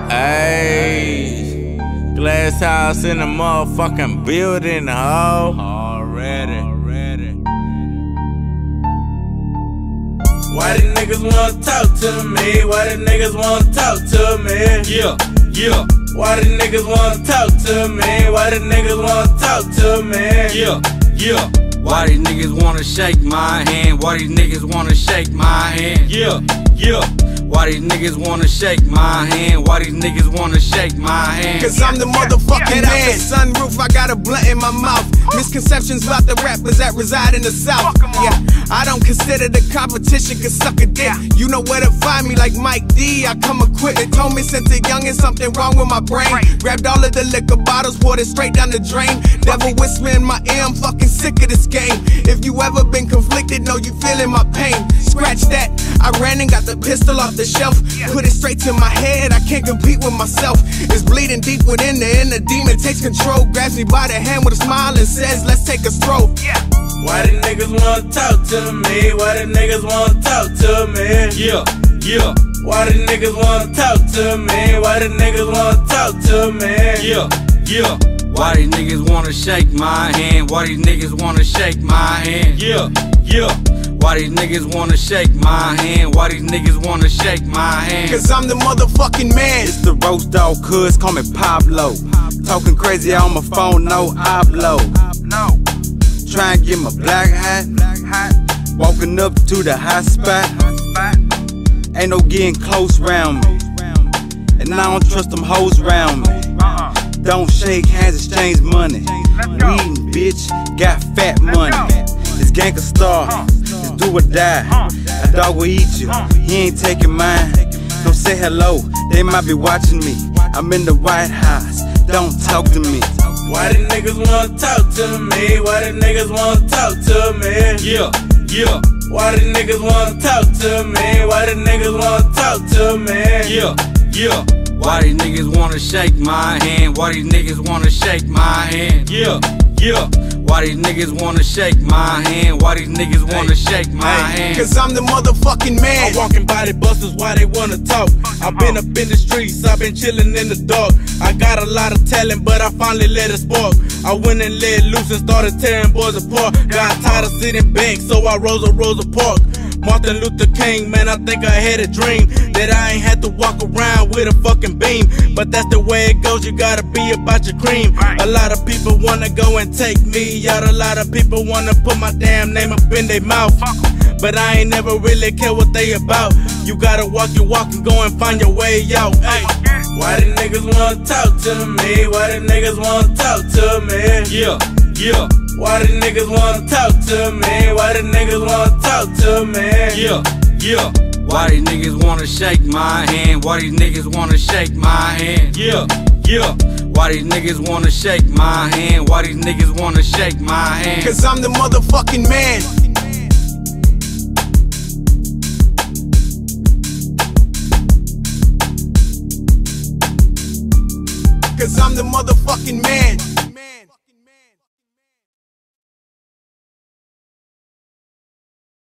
Ayy, Glass House in the motherfucking building, ho. Already. Why the niggas wanna talk to me? Why the niggas wanna talk to me? Yeah. Why the niggas wanna talk to me? Why the niggas wanna talk to me? Yeah. Why these niggas wanna shake my hand? Why these niggas wanna shake my hand? Yeah. Why these niggas wanna shake my hand? Why these niggas wanna shake my hand? Cause I'm the motherfucking man. Out the sunroof, I got a blunt in my mouth. Misconceptions about the rappers that reside in the South. Yeah, I don't consider the competition cause suck a dick. You know where to find me like Mike D. I come equipped. They told me since a youngin' something wrong with my brain. Grabbed all of the liquor bottles, poured it straight down the drain. Devil whisper in my ear, I'm fucking sick of this game. If you ever been conflicted, know you feeling my pain. Scratch that, I ran and got the pistol off the shelf. Put it straight to my head, I can't compete with myself. It's bleeding deep within the inner demon takes control. Grabs me by the hand with a smile and says, let's take a stroll. Why the niggas wanna talk to me? Why the niggas wanna talk to me? Yeah. Why the niggas wanna talk to me? Why the niggas wanna talk to me? Yeah. Why these niggas wanna shake my hand? Why these niggas wanna shake my hand? Yeah. Why these niggas wanna shake my hand? Why these niggas wanna shake my hand? Cause I'm the motherfucking man. It's the roast dog, cuz call me Pablo. Talking crazy on my phone, no hablo. Try and get my black hat. Walking up to the hot spot. Ain't no getting close round me. And I don't trust them hoes round me. Don't shake hands, exchange money. Weedin', bitch, got fat money. This gang can star, it's do or die. A dog will eat you, he ain't taking mine. Don't say hello, they might be watching me. I'm in the White House, don't talk to me. Why the niggas wanna talk to me? Why the niggas wanna talk to me? Yeah. Why the niggas wanna talk to me? Why the niggas wanna talk to me? Yeah. Why these niggas wanna shake my hand? Why these niggas wanna shake my hand? Yeah. Why these niggas wanna shake my hand? Why these niggas wanna shake my hand? Cause I'm the motherfucking man. I'm walking by the busters, why they wanna talk? I've been up in the streets, I've been chillin' in the dark. I got a lot of talent, but I finally let it spark. I went and let loose and started tearing boys apart. Got tired of sitting back, so I rose up Rosa Parks. Martin Luther King, man, I think I had a dream that I ain't had to walk around with a fucking beam. But that's the way it goes, you gotta be about your cream. A lot of people wanna go and take me out. A lot of people wanna put my damn name up in their mouth. But I ain't never really care what they about. You gotta walk your walk and go and find your way out. Hey. Why the niggas wanna talk to me? Why the niggas wanna talk to me? Yeah. Why the niggas wanna talk to me? Why the niggas wanna talk to me? Yeah. Why these niggas wanna shake my hand? Why these niggas wanna shake my hand? Yeah. Why these niggas wanna shake my hand? Why these niggas wanna shake my hand? Cause I'm the motherfucking man. Cause I'm the motherfucking man.